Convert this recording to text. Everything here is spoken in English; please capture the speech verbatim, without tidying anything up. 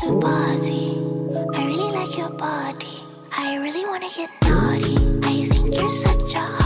to party. I really like your body. I really wanna get naughty. I think you're such a